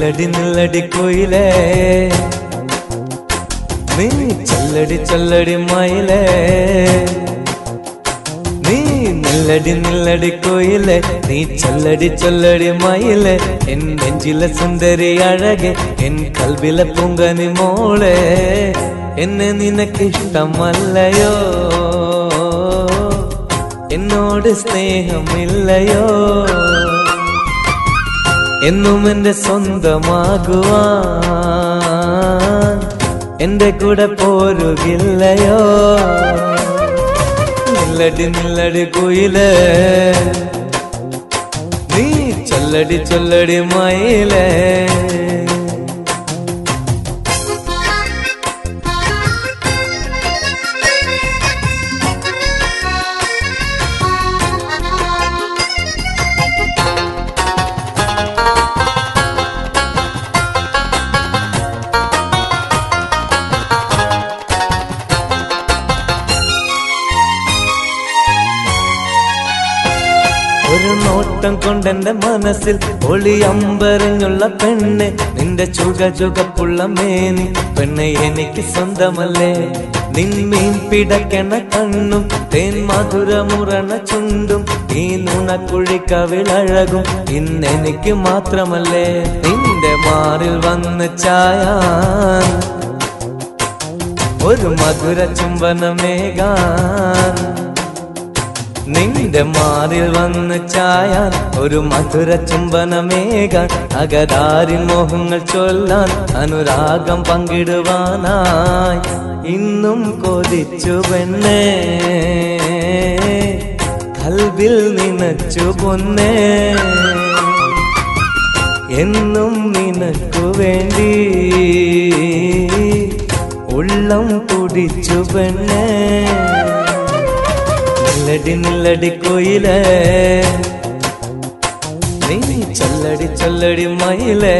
നില്ലടി നില്ലടി കുയിലേ നീ ചൊല്ലടി ചൊല്ലടി മയിലേ നീ നില്ലടി നില്ലടി കുയിലേ നീ ചൊല്ലടി ചൊല്ലടി മയിലേ എൻ നെഞ്ചിലെ സുന്ദരി അഴകെ എൻ കൽവിലെ പൂങ്കനി മോളെ എന്നെ നിനക്കിഷ്ടമല്ലയോ എന്നോട് സ്നേഹമില്ലയോ എന്നും എന്റെ സ്വന്തമാകുവാൻ എന്റെ കൂടെ പോരുകില്ലയോ നില്ലടി നില്ലടി കുയിലേ നീ ചൊല്ലടി ചൊല്ലടി മയിലേ ഒരു നോട്ടം കൊണ്ടെന്റെ മനസ്സിൽ ഒളി അമ്പരഞ്ഞുള്ള പെണ്ണ് നിന്റെ ചുക ചുകപ്പുള്ള മേനി പെണ്ണെ എനിക്ക് സ്വന്തമല്ലേ നിൻമീൻ പിടക്കണ കണ്ണും തേൻ മധുരമുറണ ചുണ്ടും ഈ നുണക്കുഴിക്കവിളഴകും ഇന്നെനിക്ക് മാത്രമല്ലേ നിന്റെ മാറിൽ വന്ന് ചായാൻ ഒരു മധുര ചുംബനമേകാൻ നിന്റെ മാറിൽ വന്ന് ചായാൻ ഒരു മധുര ചുംബനമേകാൻ അകതാരിൻ മോഹങ്ങൾ ചൊല്ലാൻ അനുരാഗം പങ്കിടുവാനായി ഇന്നും കൊതിച്ചു പെണ്ണേ കൽവിൽ നിനച്ചു പൊന്നേ എന്നും നിനക്കു വേണ്ടി ഉള്ളം തുടിച്ചു പെണ്ണേ നില്ലടി നില്ലടി കുയിലേ നീ ചൊല്ലടി ചൊല്ലടി മയിലേ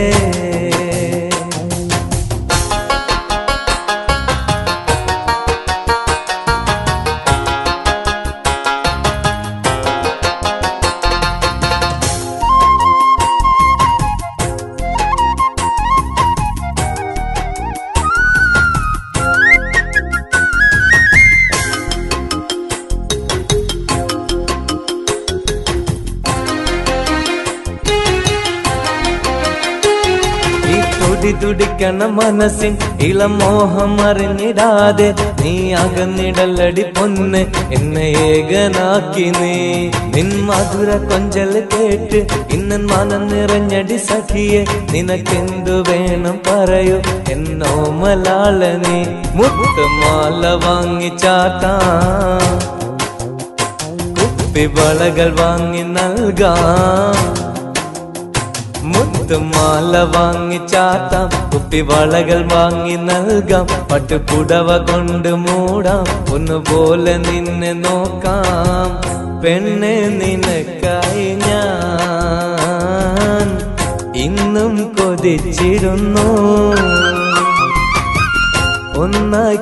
തുടിക്കണ മനസ്സിൻ ഇളം മോഹം അറിഞ്ഞിടാതെ നീ അകന്നിടലടി പൊന്ന് എന്നെ ഏകനാക്കി നീ നിൻ മധുര കൊഞ്ചൽ കേട്ട് ഇന്നൻ മനം നിറഞ്ഞടി സഖിയെ നിനക്കെന്തു വേണം പറയൂ എന്നോ മലാള നീ മുത്തുമാല വാങ്ങി ചാത്താം കുപ്പിവളകൾ വാങ്ങി നൽകാം മുത്തുമാല വാങ്ങി ചാത്താം കുപ്പിവളകൾ വാങ്ങി നൽകാം പട്ടുപുടവ കൊണ്ട് മൂടാം ഒന്നുപോലെ നിന്നെ നോക്കാം പെണ്ണെ നിനക്കായി ഞാൻ ഇന്നും കൊതിച്ചിരുന്നു ഒന്നായി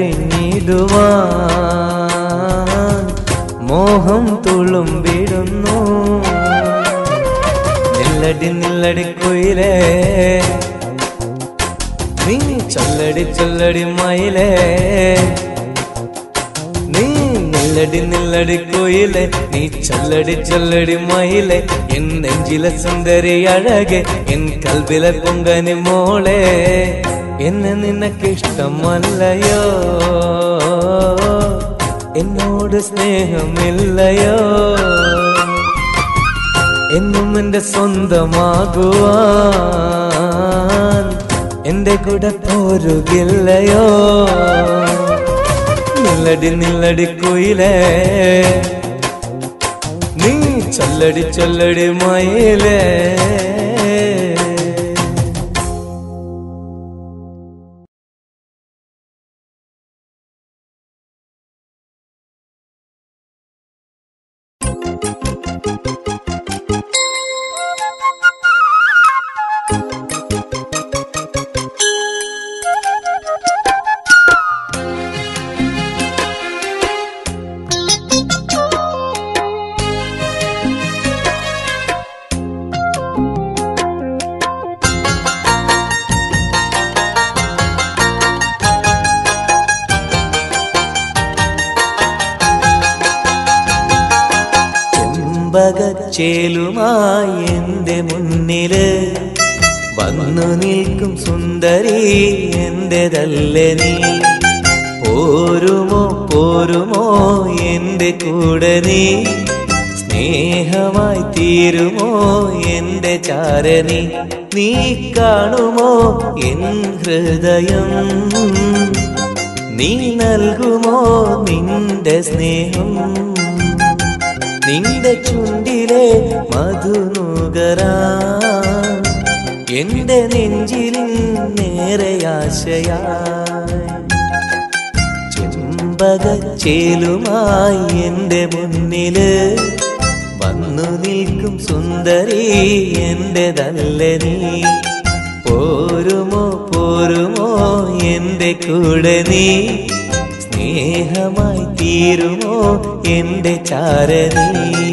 കഴിഞ്ഞിടുവാൻ മോഹം തുളുമ്പിടുന്നു നില്ലടി നില്ലടി കുയിലേ നീ ചൊല്ലടി ചൊല്ലടി മയിലേ നീ നില്ലടി നില്ലടി കുയിലേ നീ ചൊല്ലടി ചൊല്ലടി മയിലേ എൻ നെഞ്ചിലെ സുന്ദരി അഴകെ എൻ കൽവിലെ പൊങ്കനി മോളെ എന്നെ നിനക്കിഷ്ടമല്ലയോ എന്നോട് സ്നേഹമില്ലയോ എന്നും എന്റെ സ്വന്തമാകുവാൻ എന്റെ കൂടെ പോരുകില്ലയോ നില്ലടി നില്ലടി കുയിലേ നീ ചൊല്ലടി ചൊല്ലടി മയിലേ ചെമ്പകച്ചേലുമായി എൻ്റെ മുന്നില് വന്നു നിൽക്കും സുന്ദരി എന്റേതല്ലേ നീ. പോരുമോ പോരുമോ എൻ്റെ കൂടെ നീ, സ്നേഹമായി തീരുമോ എൻ്റെ ചാരനി. നീ കാണുമോ എൻ ഹൃദയം, നീ നൽകുമോ നിന്റെ സ്നേഹം. നിന്റെ ചുണ്ടിലെ മധുനുകരാൻ എൻ്റെ നെഞ്ചിലിൻ നേരെ ആശയായി. ചെമ്പകച്ചേലുമായി എൻ്റെ മുന്നില് വന്നു നിൽക്കും സുന്ദരി എന്റേതല്ലേ നീ. പോരുമോ പോരുമോ എൻ്റെ കൂടെ നീ, സ്നേഹമായി തീരുമോ എൻ്റെ ചാരനി.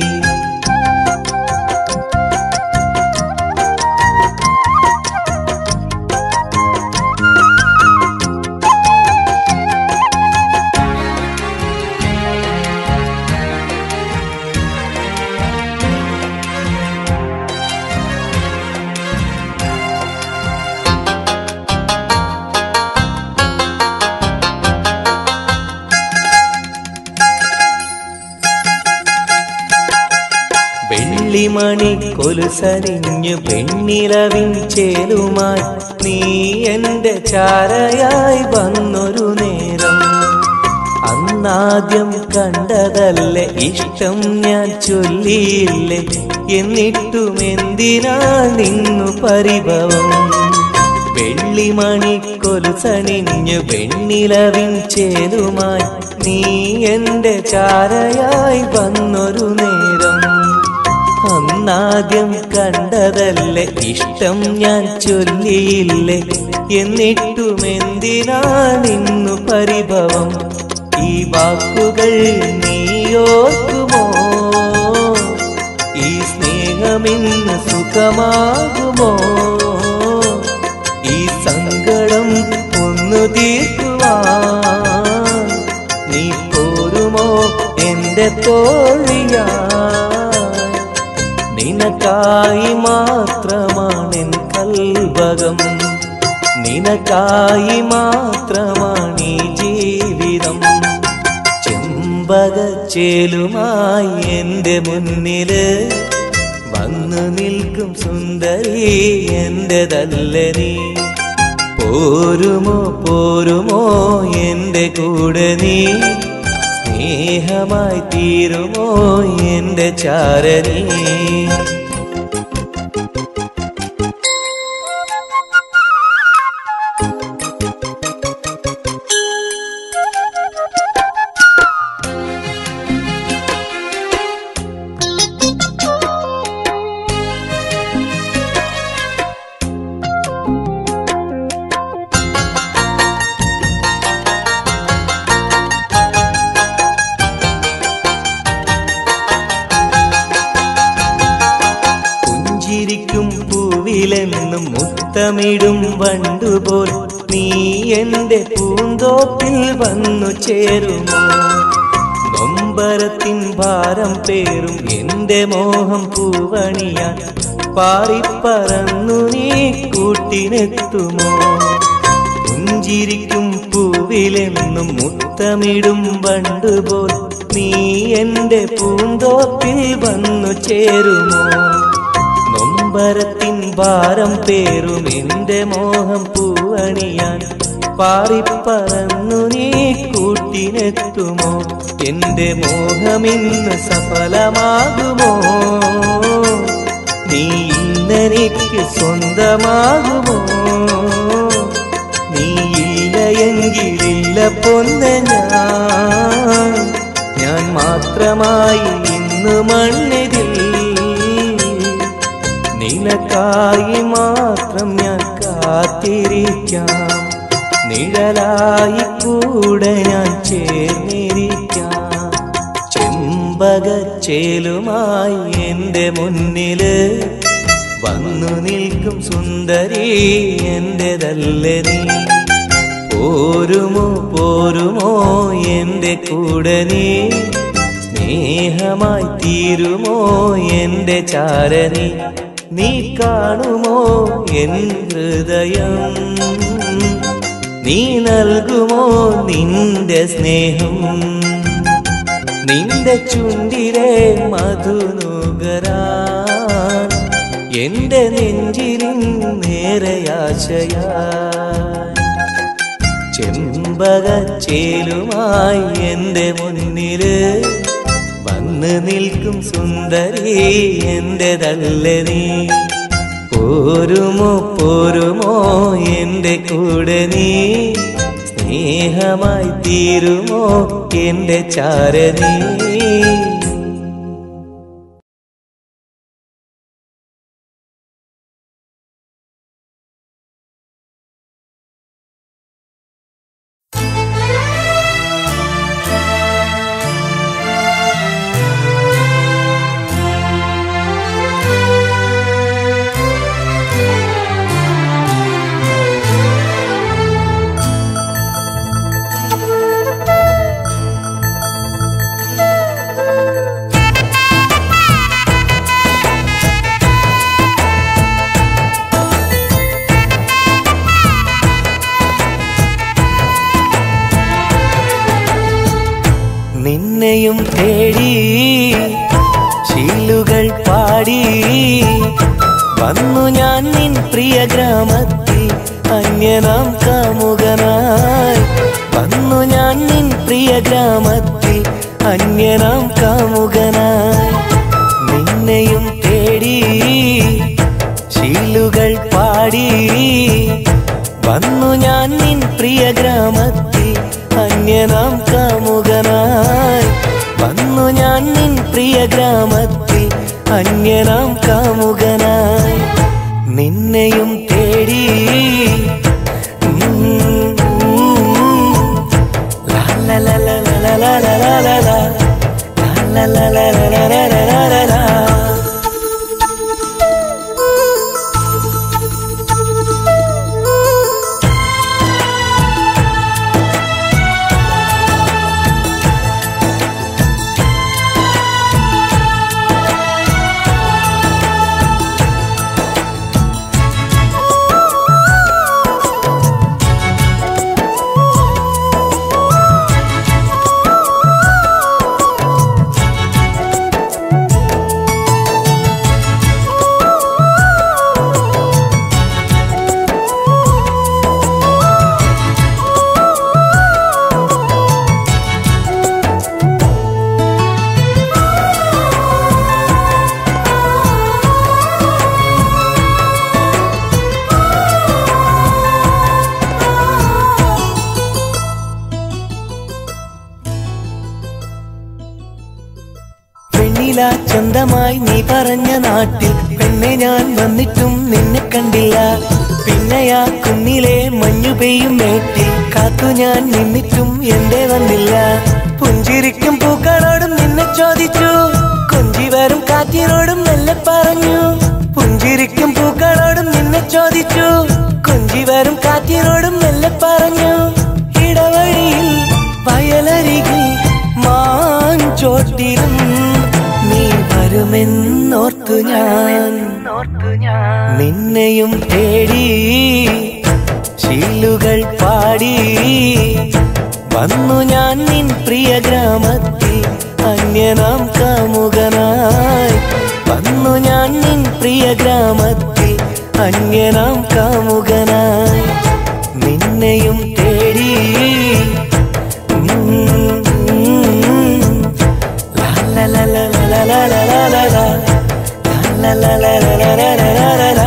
വെള്ളിമണി കൊലുസരിഞ്ഞു പെണ്ണിലവിൻ ചേലുമായി നീ എൻ്റെ ചാരയായി വന്നൊരു നേരം. അന്നാദ്യം കണ്ടതല്ലേ ഇഷ്ടം ഞാൻ ചൊല്ലിയില്ലേ, എന്നിട്ടും എന്തിനാ നിന്നു പരിഭവം. വെള്ളിമണി കൊലുസണിഞ്ഞു പെണ്ണിലവിൻ ചേലുമായി നീ എൻ്റെ ചാരയായി വന്നൊരു നേരം. അന്നാദ്യം കണ്ടതല്ലേ ഇഷ്ടം ഞാൻ ചൊല്ലിയില്ലേ, എന്നിട്ടും എന്തിനാണിന്നു പരിഭവം. ഈ വാക്കുകൾ നീയോർക്കുമോ, ഈ സ്നേഹമിന്ന് സുഖമാകുമോ. ഈ സങ്കടം ഒന്നു തീർക്കുവാൻ നീ പോരുമോ എൻ്റെ തോഴിയാ. നിനക്കായി മാത്രമാണെൻ കൽബകം, നിനക്കായി മാത്രമാണീ ജീവിതം. ചെമ്പകച്ചേലുമായി എൻ്റെ മുന്നില് വന്നു നിൽക്കും സുന്ദരി എന്റേതല്ലേ നീ. പോരുമോ പോരുമോ എൻ്റെ കൂടെ നീ, സ്നേഹമായി തീരുമോ എൻ്റെ ചാരനി. പൂവിലെന്നും മുത്തമിടും വണ്ടുപോൽ നീ എൻ്റെ പൂന്തോപ്പിൽ വന്നു ചേരുമോ. നൊമ്പരത്തിൻ ഭാരം പേറും എൻ്റെ മോഹം പൂവണിയാൻ പാറിപ്പറന്നു നീ കൂട്ടിനെത്തുമോ. പുഞ്ചിരിക്കും പൂവിലെന്നും മുത്തമിടും വണ്ടുപോൽ നീ എൻ്റെ പൂന്തോപ്പിൽ വന്നു ചേരുമോ. നൊമ്പരത്തിൻ ഭാരം പേറും എൻ്റെ മോഹം പൂവണിയാൻ പാറിപ്പറന്നു നീ കൂട്ടിനെത്തുമോ. എൻ്റെ മോഹമിന്ന് സഫലമാകുമോ, നീ ഇന്നെനിക്ക് സ്വന്തമാകുമോ. നീ ഇല്ല എങ്കിലില്ല പൊന്നെ ഞാൻ മാത്രമായി ഇന്ന് മണ്ണിതിൽ. നിനക്കായി മാത്രം ഞാൻ കാത്തിരിക്കാം, നിഴലായി കൂടെ ഞാൻ ചേർന്നിരിക്കാം. ചെമ്പകച്ചേലുമായി എൻ്റെ മുന്നില് വന്നു നിൽക്കും സുന്ദരി എന്റേതല്ലേ നീ. പോരുമോ പോരുമോ എൻ്റെ കൂടെ നീ, സ്നേഹമായി തീരുമോ എൻ്റെ ചാരനി നീ കാണുമോ എൻ ഹൃദയം നീ നൽകുമോ നിന്റെ സ്നേഹം നിന്റെ ചുണ്ടിലെ മധുനുകരാൻ എൻ്റെ നെഞ്ചിലിൻ നേരെയാശയായി ചെമ്പകച്ചേലുമായി എൻ്റെ മുന്നില് വന്ന് നിൽക്കും സുന്ദരി എൻ്റെതല്ലേ നീ പോരുമോ പോരുമോ എൻ്റെ കൂടെ നീ സ്നേഹമായി തീരുമോ എൻ്റെ ചാരനീ നിന്നെയും തേടി ശീലുകൾ പാടി വന്നു ഞാൻ നിൻ പ്രിയ ഗ്രാമത്തിൽ അന്യനാം കാമുകനായി വന്നു ഞാൻ നിൻ പ്രിയ ഗ്രാമത്തിൽ അന്യനാം കാമുകനായി നിന്നെയും തേടി ശീലുകൾ പാടി വന്നു ഞാൻ നിൻ പ്രിയ ഗ്രാമത്തിൽ അന്യനാം കാമുകനായി വന്നു ഞാൻ നിൻ പ്രിയ ഗ്രാമത്തിൽ അന്യനാം കാമുകനായി നിന്നെയും തേടി ലാ ലാ ലാ ലാ ലാ ലാ ലാ ലാ ലാ ലാ ലാ ലാ ലാ ലാ ലാ. ചന്തമായി നീ പറഞ്ഞ നാട്ടിൽ പെണ്ണെ ഞാൻ വന്നിട്ടും നിന്നെ കണ്ടില്ല പിന്നെയാ കുന്നിലെ മഞ്ഞു പെയ്യും മേട്ടിൽ കാത്തു ഞാൻ നിന്നിട്ടും എന്റെ വന്നില്ല പുഞ്ചിരിക്കും പൂക്കളോടും നിന്നെ ചോദിച്ചു കൊഞ്ചി വരും കാറ്റിനോടും മെല്ലെ പറഞ്ഞു പുഞ്ചിരിക്കും പൂക്കളോടും നിന്നെ ചോദിച്ചു കൊഞ്ചി വരും കാറ്റിനോടും മെല്ലെ പറഞ്ഞു ഇടവഴിയിൽ വയലരികിൽ മാഞ്ചോട്ടിലും നീ വരുമെന്നോർത്തു ഞാൻ നിന്നെയും തേടി ശീലുകൾ പാടി വന്നു ഞാൻ നിൻ പ്രിയ ഗ്രാമത്തിൽ അന്യനാം കാമുകനായി വന്നു ഞാൻ നിൻ പ്രിയ ഗ്രാമത്തിൽ അന്യനാം കാമുകനായി നിന്നെയും തേടി la la la la la la la la la la la la la la la la la la.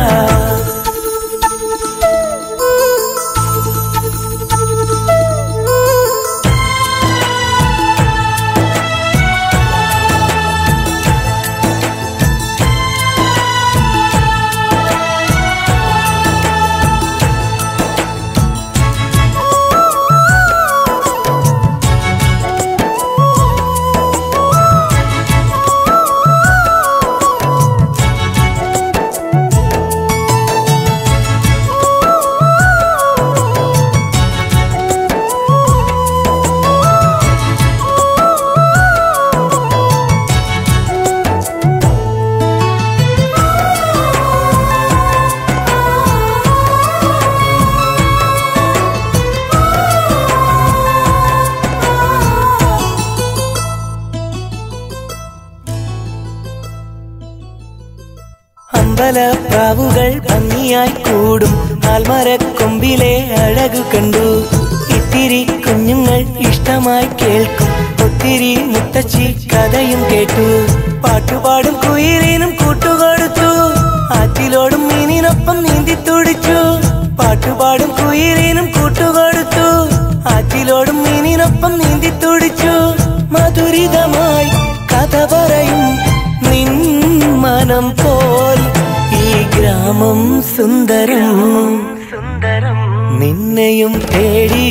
അമ്പലപ്രാവുകൾ ഭംഗിയായി കൂടും ആൽമരക്കൊമ്പിലെ അഴകു കണ്ടു. ഇത്തിരി കുഞ്ഞുങ്ങൾ ഇഷ്ടമായി കേൾക്കും ഒത്തിരി മുത്തശ്ശി കഥയും കേട്ടു. പാട്ടുപാടും കുയിലിനും കൂട്ടുകൊടുത്തു ആറ്റിലോടും മീനിനൊപ്പം നീന്തി തുടിച്ചു. പാട്ടുപാടും കുയിലിനും കൂട്ടുകൊടുത്തു ആറ്റിലോടും മീനിനൊപ്പം നീന്തി തുടിച്ചു. മധുരിതമായി കഥ പറയും നിൻ മനം പോൽ ഈ ഗ്രാമം സുന്ദരം സുന്ദരം. നിന്നെയും തേടി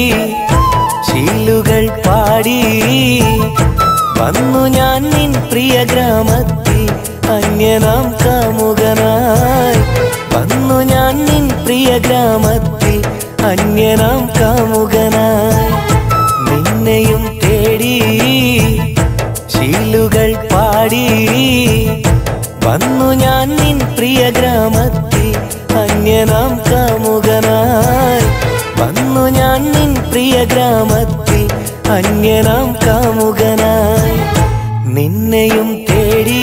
ശീലുകൾ പാടി വന്നു ഞാൻ നിൻ പ്രിയ ഗ്രാമത്തിൽ അന്യനാം കാമുകനായി. വന്നു ഞാൻ നിൻ പ്രിയ ഗ്രാമത്തിൽ അന്യനാം കാമുകനായി. നിന്നെയും തേടി ശീലുകൾ പാടി വന്നു ഞാൻ നിൻ പ്രിയ ഗ്രാമത്തിൽ അന്യനാം കാമുകനായി. വന്നു ഞാൻ നിൻ പ്രിയ ഗ്രാമത്തിൽ അന്യനാം കാമുകനായി. നിന്നെയും തേടി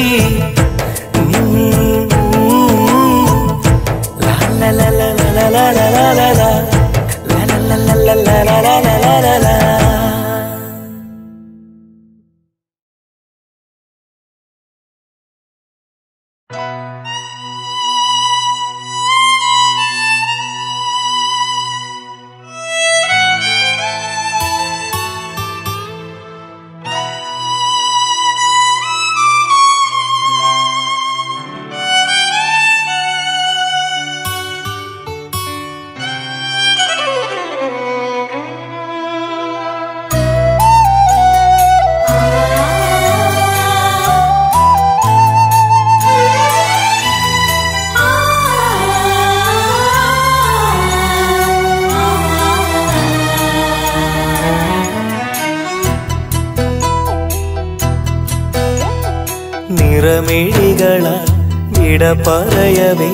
ലാ ലാ ലാ ലാ ലാ ലാ ലാ ലാ ലാ ലാ ലാ ലാ ലാ ലാ ലാ. നിറമിഴികളാൽ വിട പറയവേ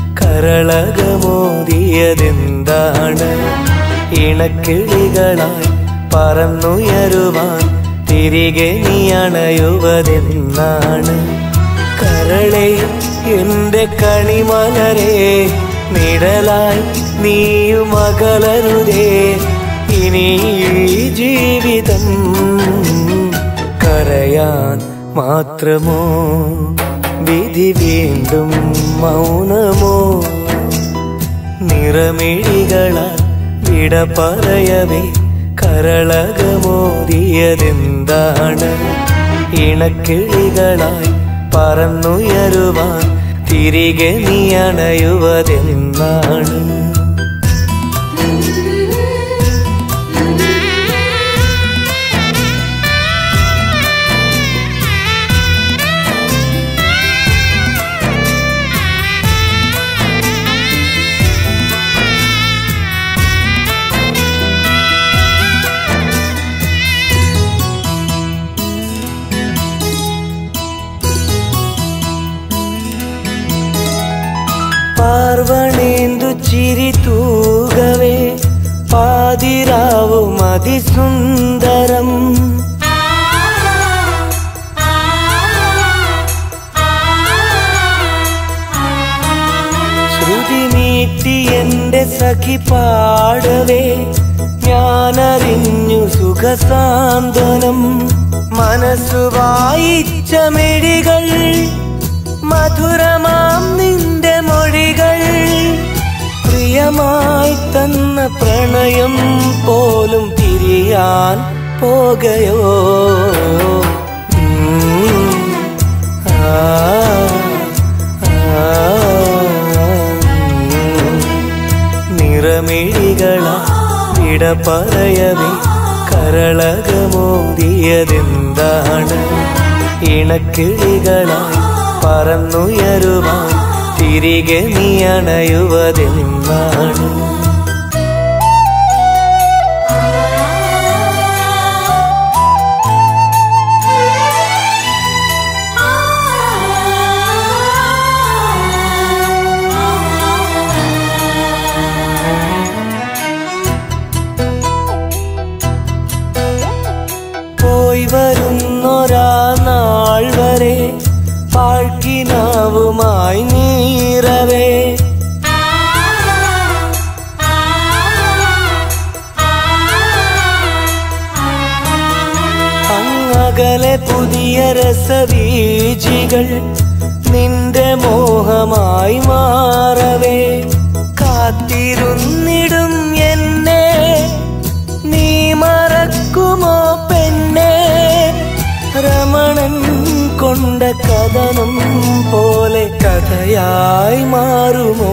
കരളകമോദിയതെന്താണ്? ഇണക്കിളികളായി പറന്നുയരുവാൻ തിരികെ നീ അണയുവതെന്നാണ്? കരളെ എന്റെ കണിമലരെ നിഴലായി നീയുമകലരുതേ. ഇനി ജീവിതം കരയാൻ മാത്രമോ? വിധി വീണ്ടും മൗനമോ? നിറമിഴികളാൽ വിട പറയവേ കരളകമോദിയതെന്താണ്? ഇണക്കിളികളായി പറന്നുയരുവാൻ തിരികെ നീ അണയുവതെന്നാണ്? പാർവണേന്ദു ചിരി തൂകവേ പാതിരാവും അതിസുന്ദരം. ശ്രുതി നീട്ടി എന്റെ സഖി പാടവേ ഞാനറിഞ്ഞു സുഖസാന്ത്വനം. മനസ്സു വായിച്ച മിഴികൾ മധുരമാം നിന്റെ മൊഴികൾ, പ്രിയമായി തന്ന പ്രണയം പോലും തിരിയാൻ പോകയോ? നിറമിഴികളാ വിട പറയവേ കരളകമോദിയതെന്താണ്? ഇണക്കിളികളായി പറന്നുയരുവാൻ തിരികെ നീ അണയുവതെന്നാണ്? പോയി വരുന്നൊരാ നാൾ വരെ പാഴ്ക്കിനാവുമായി പുതിയ രസവീജികൾ നിന്റെ മോഹമായി മാറവേ കാത്തിരുന്നിടും എന്നെ നീ മറക്കുമോ പെണ്ണേ രമണൻ കൊണ്ട കഥനം പോലെ കഥയായി മാറുമോ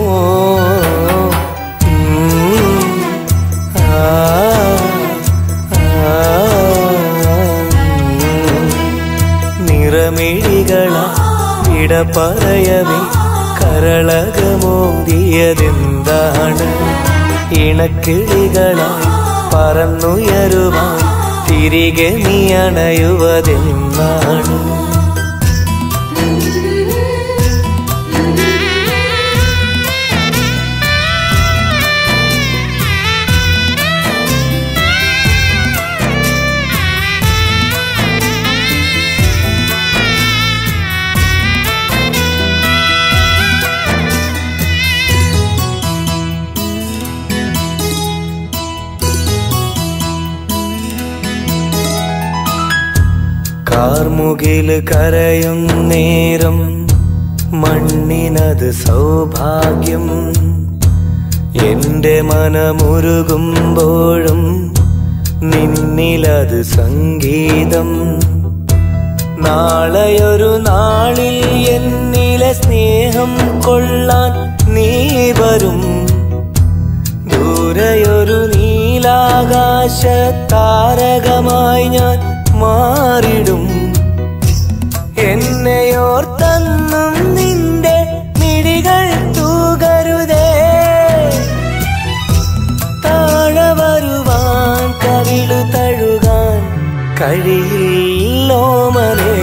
നിറമിഴികളാ ഇട പറയവേ കരളകമോന്തിയതെന്താണ് ഇണക്കിളികളായി പറന്നുയരുവാൻ തിരികെ നീ അണയുവതെന്നാണ് കാർമുകില് കരയും നേരം മണ്ണിനത് സൗഭാഗ്യം എന്റെ മനമുരുകുമ്പോഴും നിന്നിലത് സംഗീതം നാളെയൊരു നാളിൽ എന്നിലെ സ്നേഹം കൊള്ളാൻ നീ വരും ദൂരെയൊരു നീലാകാശ താരകമായി ഞാൻ മാറിടും എന്നെയോർത്തെന്നും നിന്റെ മിഴികൾ തൂകരുതേ താഴെ വരുവാൻ കവിളു തഴുകാൻ കഴിയില്ലോമനേ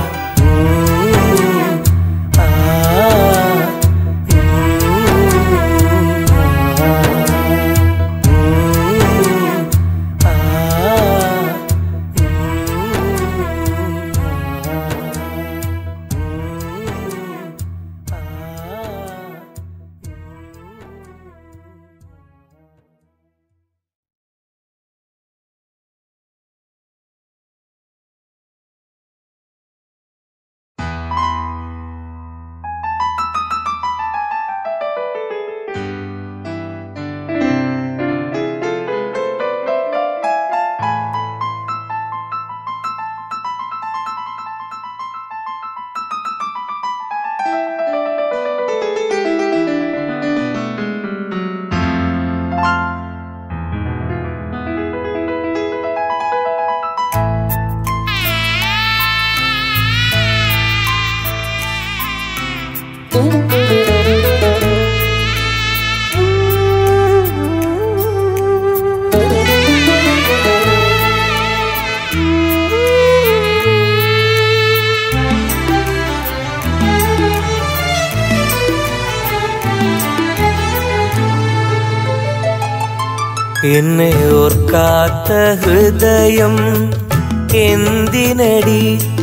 എന്നെ ഓർക്കാത്ത ഹൃദയം എന്തിനടി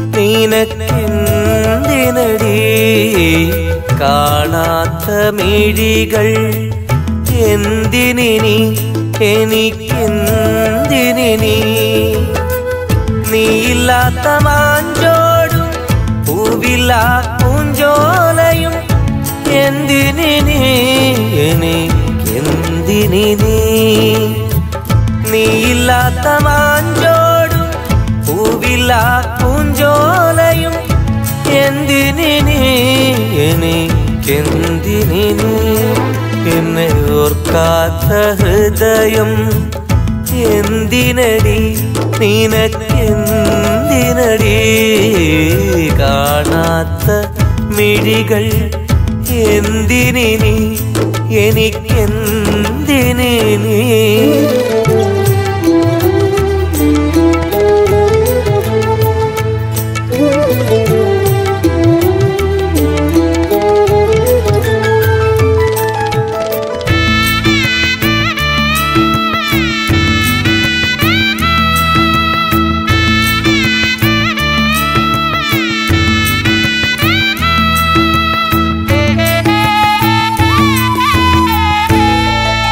നിനക്കെന്തിനടി കാണാത്ത മിഴികൾ എന്തിനി എനിക്കെന്തിനി നീയില്ലാത്ത മാഞ്ചോടും പൂവില്ല പൂഞ്ചോലയും എന്തിനി എനിക്കെന്തിനി നീയില്ലാത്ത മാഞ്ചോടും പൂവില്ല പൂഞ്ചോലയും എന്തിനി എനിക്കെന്തിനി എന്നെ ഓർക്കാത്ത ഹൃദയം എന്തിനടി നിനക്കെന്തിനടി കാണാത്ത മിഴികൾ എന്തിനി എനിക്കെന്തിനി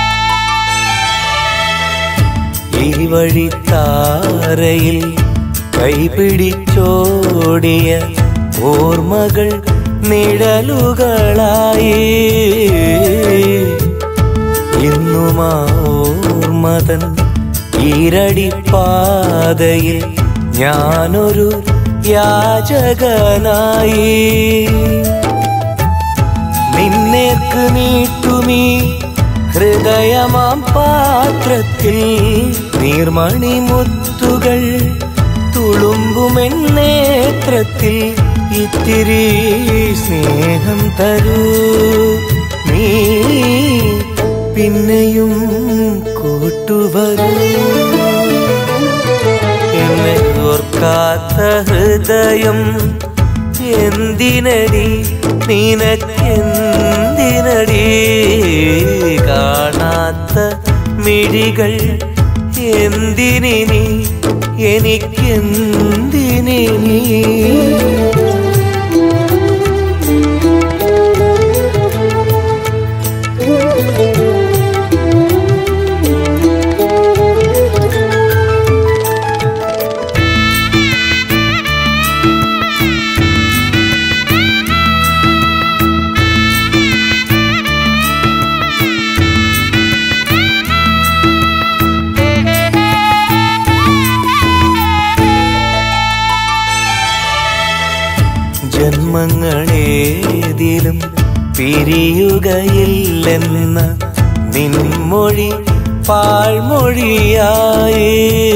വഴിത്താരയിൽ കൈപിടിച്ചോടിയ ഓർമ്മകൾ നിഴലുകളായി. ഇന്നും ആ ഓർമ്മതൻ ഈരടിപ്പാതയിൽ ഞാനൊരു യാചകനായി. നിന്നേക്ക് നീട്ടുമീ ഹൃദയമാം പാത്രത്തിൽ നീർമണിമുത്തുകൾ തുളുമ്പുമെന്നേത്രത്തിൽ ഇത്തിരി സ്നേഹം തരൂ നീ, പിന്നെയും കൂട്ടുവരൂ. എന്നെ ഓർക്കാത്ത ഹൃദയം എന്തിനടി, നിനക്കെന്തിനടി, കാണാത്ത മിഴികൾ എന്തിനി, എനിക്കെന്തിനി. ജന്മങ്ങളേതിലും പിരിയുകയില്ലെന്ന നിൻമൊഴി പാഴ്മൊഴിയായി.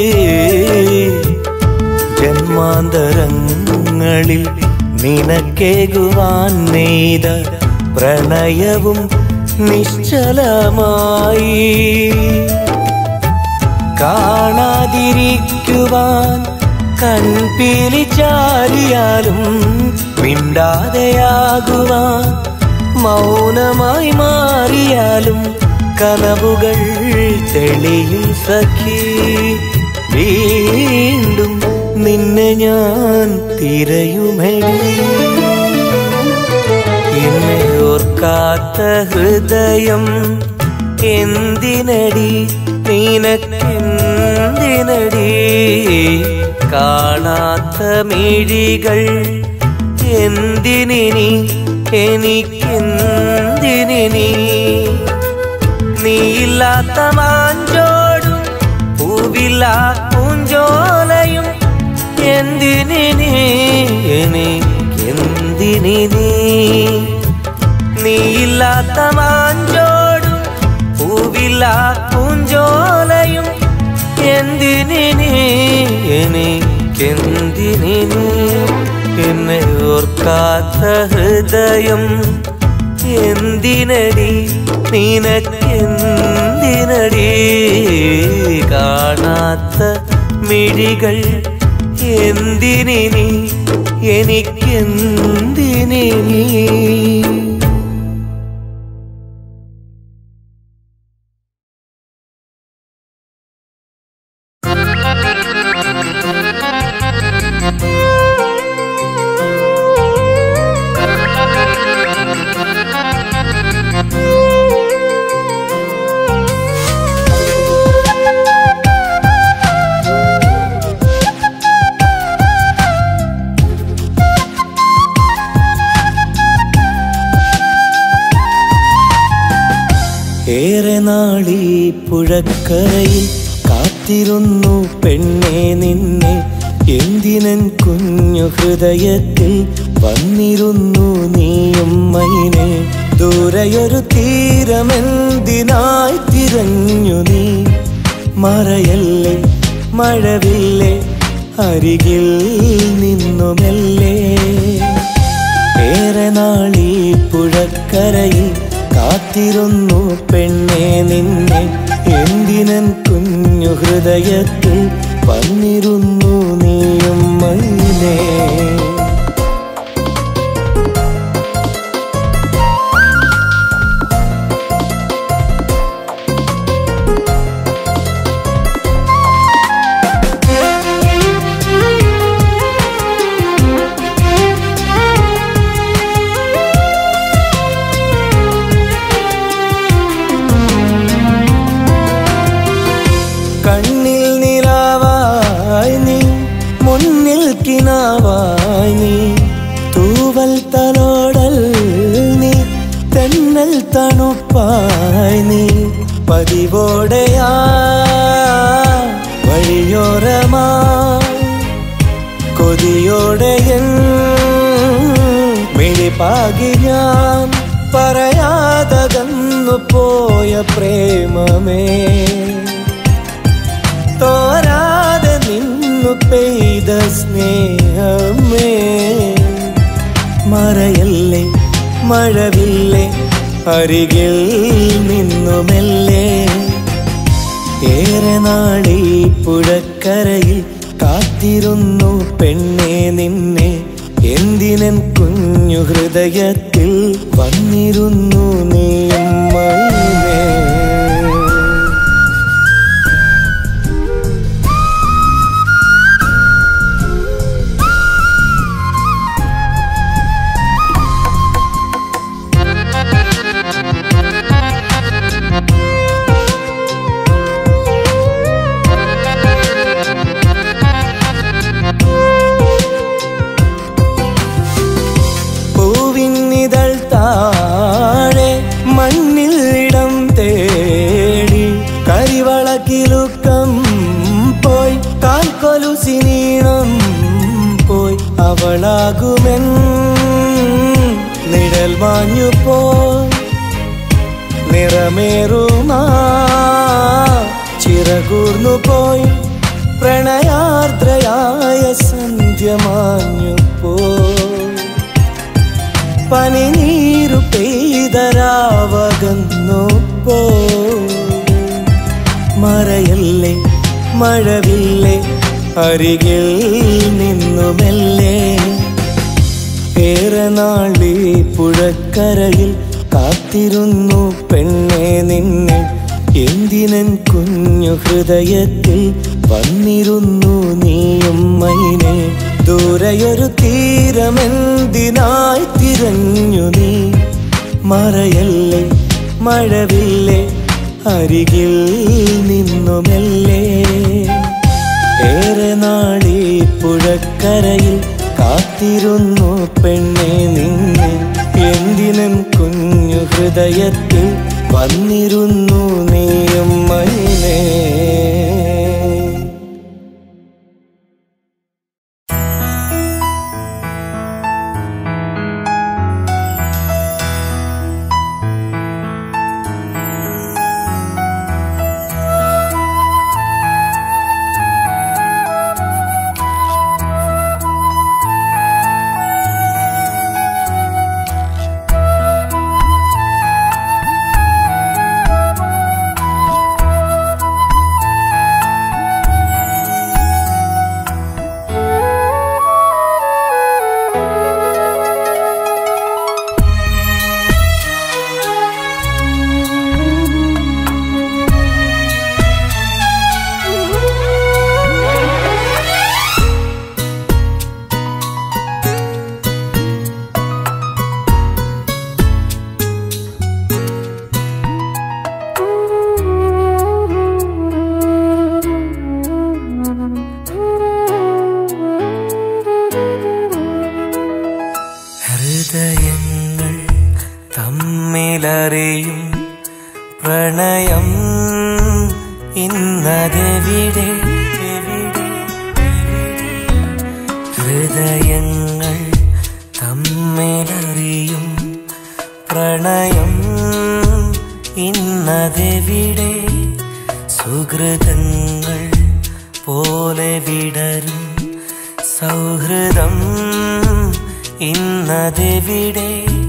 ജന്മാന്തരങ്ങളിൽ നിനക്കേകുവാൻ നെയ്ത പ്രണയവും നിശ്ചലമായി. കാണാതിരിക്കുവാൻ കൺപീലി ചാരിയാലും മിണ്ടാതെയാകുവാൻ മൗനമായി മാറിയാലും കനവുകൾ തെളിയും സഖി. വീണ്ടും നിന്നെ ഞാൻ തിരയുമെടി. എന്നെ ഓർക്കാത്ത ഹൃദയം എന്തിനടി, നിനക്കെന്തിനടി, കാണാത്ത മിഴികൾ എന്തിനി, എനിക്കെന്തിനി. നീയില്ലാത്ത മാഞ്ചോടും പൂവില്ലാ പൂഞ്ചോലയും എന്തിനി, എനിക്കെന്തിനി. നീയില്ലാത്ത മാഞ്ചോടും പൂവില്ലാ പൂഞ്ചോലയും എന്തിനി, എനിക്കെന്തിനി. എന്നെ ഓർക്കാത്ത ഹൃദയം എന്തിനടി, നിനക്കെന്തിനടി, കാണാത്ത മിഴികൾ എന്തിനി, എനിക്കെന്തിനി. ഏറെ നാളീ പുഴക്കരയിൽ കാത്തിരുന്നു പെണ്ണെ നിന്നെ. എന്തിനൻ കുഞ്ഞു ഹൃദയത്തിൽ വന്നിരുന്നു നീയും മൈനെ. ദൂരെയൊരു തീരമെന്തിനായി തിരഞ്ഞു നീ. മറയല്ലേ മഴവില്ലേ അരികിൽ നിന്നുമല്ലേ. ഏറെ നാളീ പുഴക്കരയിൽ കാത്തിരുന്നു പെണ്ണെ നിന്നെ. എന്തിനൻ കുഞ്ഞു ഹൃദയത്തിൽ വന്നിരുന്നു നീയും മൈനെ. പുതുപ്പായി നീ പതിവോടെയാ വഴിയോരമാ കൊതിയോടെ എൻ മിഴിപ്പാകി ഞാൻ പറയാതകന്നു പോയ പ്രേമമേ തോരാതെ നിന്നു പെയ്ത സ്നേഹമേ മറയല്ലേ മഴവില്ലേ അരികിൽ നിന്നുമെല്ലേ ഏറെ നാളീ പുഴക്കരയിൽ കാത്തിരുന്നു പെണ്ണെ നിന്നെ എന്തിനൻ കുഞ്ഞു ഹൃദയത്തിൽ വന്നിരുന്നു നീയും മൈനേ മണ്ണിൽ ഇടം തേടി കരിവളക്കിലുക്കം പോയി കാൽക്കൊലുസിനീണം പോയി അവളാകുമെൻ നിഴൽ മാഞ്ഞു പോയി നിറമേറുമാ ചിറകൂർന്നു പോയി പ്രണയാർദ്രയായ സന്ധ്യ മാഞ്ഞു പോയി പനിനീരു പെയ്തരാവകന്നു പോ മറയല്ലേ മഴവില്ലേ അരികിൽ നിന്നുമെല്ലേ ഏറെ നാളീ പുഴക്കരയിൽ കാത്തിരുന്നു പെണ്ണെ നിന്നെ എന്തിനൻ കുഞ്ഞു ഹൃദയത്തിൽ വന്നിരുന്നു നീയും മൈനേ ദൂരെയൊരു തീരമെന്തിനായി തിരഞ്ഞു നീ മറയല്ലേ മഴവില്ലേ അരികിൽ നിന്നുമെല്ലേ ഏറെ നാളീ പുഴക്കരയിൽ കാത്തിരുന്നു പെണ്ണെ നിന്നെ എന്തിനും കുഞ്ഞു ഹൃദയത്തിൽ വന്നിരുന്നു നീയും മൈനേ ഹൃദയങ്ങൾ തമ്മിലറിയും പ്രണയം ഇന്നതെവിടെ ഹൃദയങ്ങൾ തമ്മിലറിയും പ്രണയം ഇന്നതെവിടെ സുഹൃതങ്ങൾ പോലെ വിടരും സൗഹൃദം ഇന്നതെവിടെ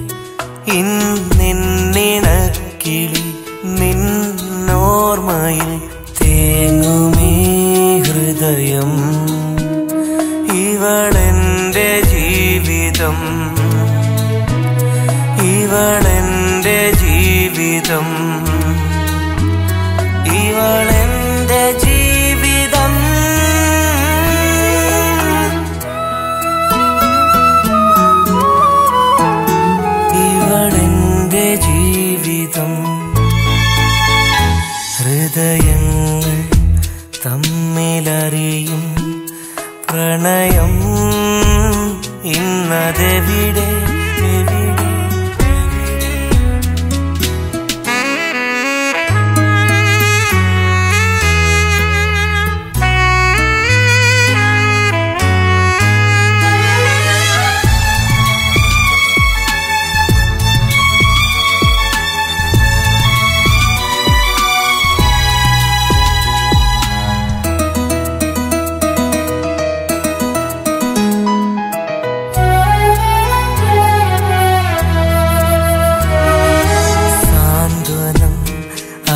ഇന്നിണക്കിളി നിന്നോർമ്മയിൽ തേങ്ങുമീ ഹൃദയം ഇവളെന്റെ ജീവിതം ഇവളെന്റെ ജീവിതം ഇവളെന്റെ ജീവിതം ഇവളെന്റെ ജീവിതം ഹൃദയങ്ങൾ തമ്മിലറിയും പ്രണയം ഇന്നതെവിടെ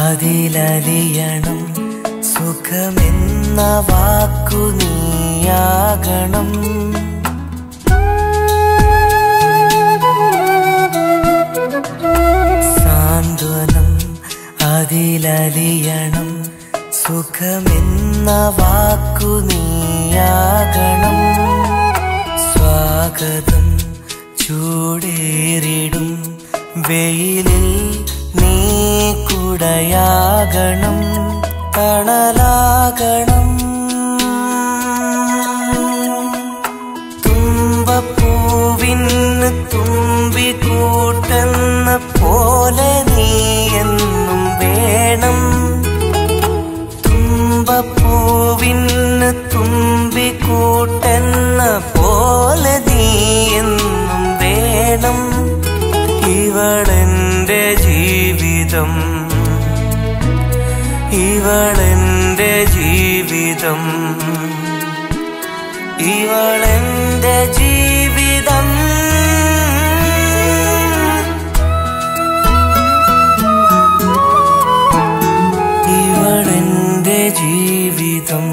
അതിലലിയണം സുഖമെന്ന വാക്കു നീയാകണം. സാന്ത്വനം അതിലലിയണം സുഖമെന്ന വാക്കു നീയാകണം. സ്വാഗതം ചൂടേറിടും വെയിലിൽ നീ കുടയാകണം, തണലാകണം. തുമ്പപ്പൂവിന് തുമ്പി കൂട്ടെന്ന പോലെ നീ എന്നും വേണം. തുമ്പപ്പൂവിന് തുമ്പി കൂട്ടെന്ന പോലെ നീ എന്നും വേണം. ഇവളെന്റെ ജീവിതം, ഇവളെന്റെ ജീവിതം, ഇവളെന്റെ ജീവിതം. ഇവളെന്റെ ജീവിതം.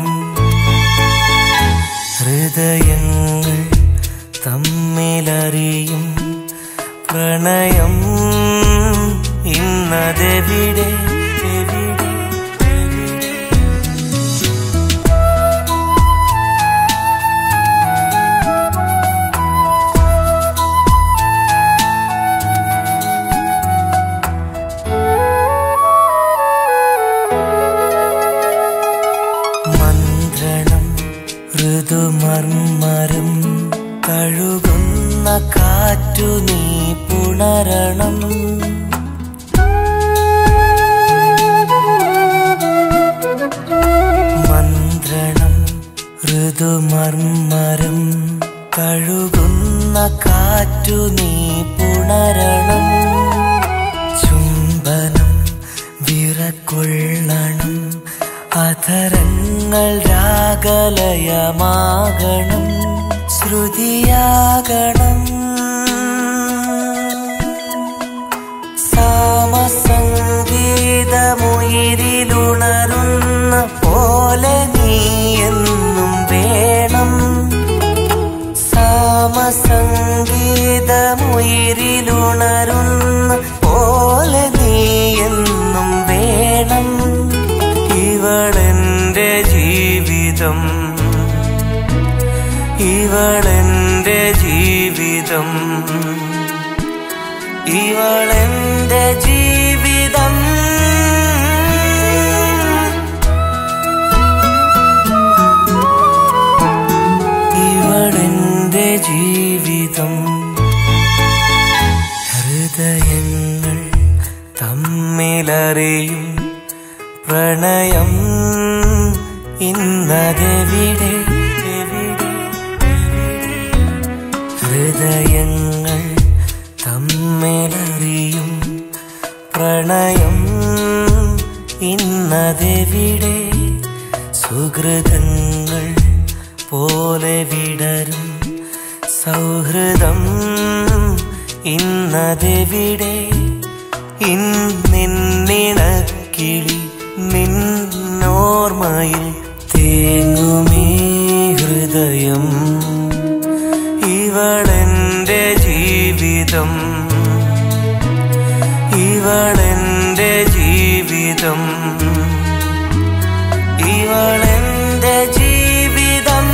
ഹൃദയങ്ങൾ തമ്മിലറിയും പ്രണയം ഇന്നതെവിടെ, എവിടെ? മന്ത്രണം ഋതുമർമ്മരം കഴുകുന്ന കാറ്റു നീ പുണരണം. മന്ത്രണം ഋതുമർമ്മരം കഴുകുന്ന കാറ്റു നീ പുണരണം. ചുംബനം വിറകൊള്ളണം, അധരങ്ങൾ രാഗലയമാകണം, ശ്രുതിയാകണം. സാമസംഗീതമുയിരിലുണരുന്ന പോലെ നീ എന്നും വേണം. സാമസംഗീതമുയിരിലുണരുന്ന പോലെ നീ എന്നും വേണം. ഇവളെന്റെ ജീവിതം, ഇവളെന്റെ ജീവിതം, ഇവളെന്റെ ജീവിതം. ഇവളെന്റെ ജീവിതം. ഹൃദയങ്ങൾ തമ്മിലറിയും പ്രണയം ഇന്നതെവിടെ, എവിടെ? ഹൃദയങ്ങൾ തമ്മിലറിയും പ്രണയം ഇന്നതെവിടെ? സുഹൃതങ്ങൾ പോലെ വിടരും സൗഹൃദം ഇന്നതെവിടെ? ഇന്നിണക്കിളി നിന്നോർമ്മയിൽ തേങ്ങുമീ ഹൃദയം. ഇവളെന്റെ ജീവിതം, ഇവളെന്റെ ജീവിതം, ഇവളെന്റെ ജീവിതം.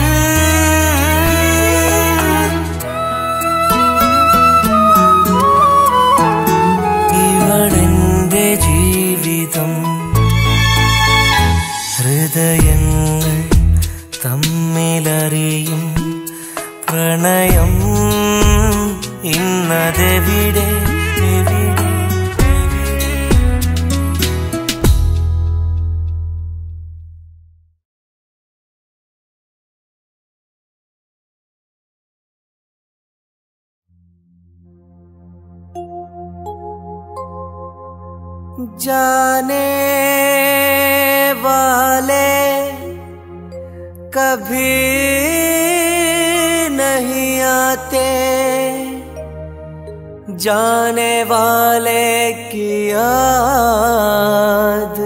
ഇവളെന്റെ ജീവിതം. ഹൃദയങ്ങൾ തമ്മിലറിയും പ്രണയം ഇന്നതെവിടെ, എവിടെ? जाने वाले कभी नहीं आते, जाने वाले की याद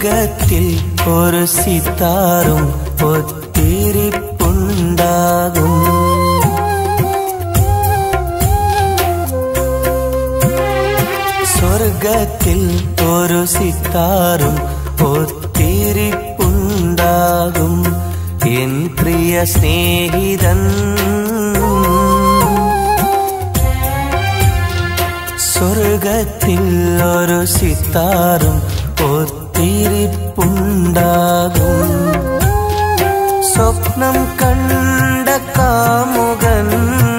സ്വർഗത്തിൽ ഒരു സിത്താറും ഒത്തിരിപ്പുണ്ടാകും. സ്വർഗത്തിൽ ഒരു സിത്താറും ഒത്തിരിപ്പുണ്ടാകും. എൻ പ്രിയ സ്നേഹിതൻ സ്വർഗത്തിൽ ഒരു സിത്താറും ഒത്തിരിപ്പുണ്ടാകും. സ്വപ്നം കണ്ട കാമുകൻ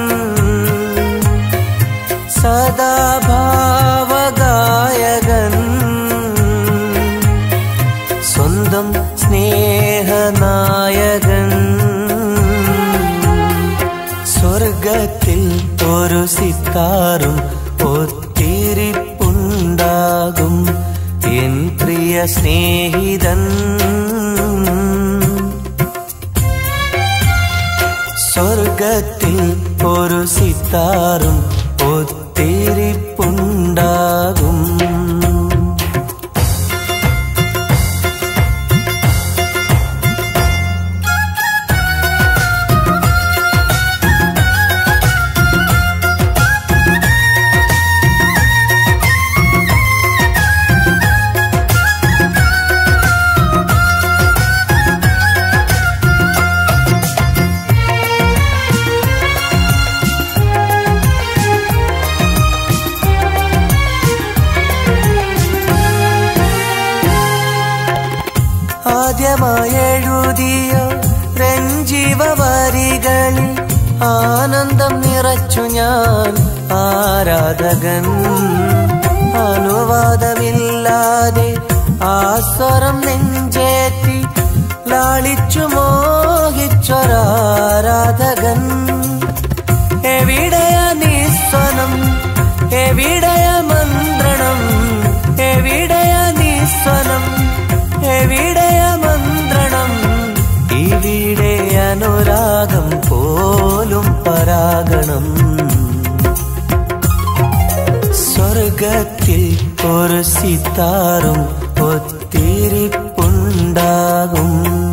സദാഭാവഗായകൻ സ്വന്തം സ്നേഹനായകൻ. സ്വർഗത്തിൽ ഒരു സിത്താറും ഒത്തിരിപ്പുണ്ടാകും. എൻ പ്രിയ സ്നേഹിതൻ സ്വർഗത്തിൽ ഒരു സിത്താറും ഒത്തിരിപ്പുണ്ടാകും. ആദ്യമായെഴുതിയ രഞ്ജീവ വരികളിൽ ആനന്ദം നിറച്ചു ഞാൻ ആരാധകൻ. അനുവാദമില്ലാതെ ആ സ്വരം നെഞ്ചേറ്റി ലാളിച്ചു മോഹിച്ചൊരാരാധകൻ. എവിടെയ നിസ്വനം, എവിടെയ മന്ത്രണം, എവിടെയ നിസ്വനം, എവിടെയ മന്ത്രണം, ഇവിടെ അനുരാഗം പോലും പരാഗണം. സ്വർഗത്തിൽ ഒരു സിത്താറും ഒത്തിരിപ്പുണ്ടാകും.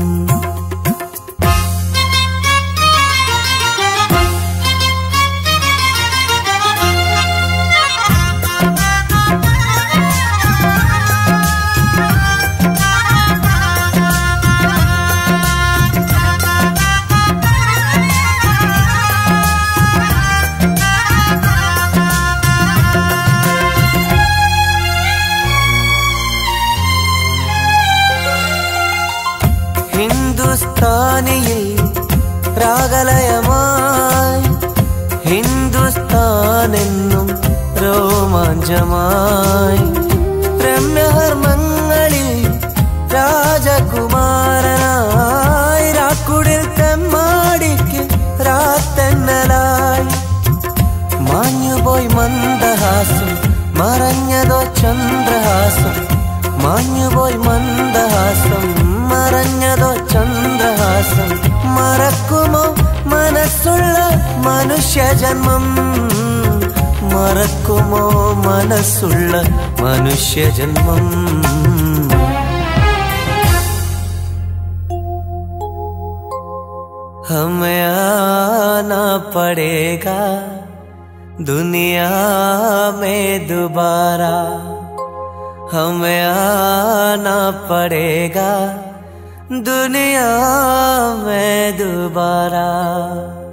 ഹിന്ദുസ്ഥാനിയിൽ രാഗലയമായി, ഹിന്ദുസ്ഥാനെന്നും രോമാഞ്ചമായി, രമ്യഹർമ്മങ്ങളിൽ രാജകുമാരനായി, രാക്കുടിൽ തെമ്മാടിക്ക് രാത്തെന്നലായി. മാഞ്ഞുപോയി മന്ദഹാസം, മറഞ്ഞതോ ചന്ദ്രഹാസം, മാഞ്ഞുപോയി മന്ദഹാസം, മറഞ്ഞതോ ചന്ദ്രഹാസം. മറക്കുമോ മനസ്സുള്ള മനുഷ്യജന്മം, മറക്കുമോ മനസ്സുള്ള മനുഷ്യജന്മം. हमें आना पड़ेगा दुनिया में दोबारा, हमें आना पड़ेगा दुनिया में दोबारा.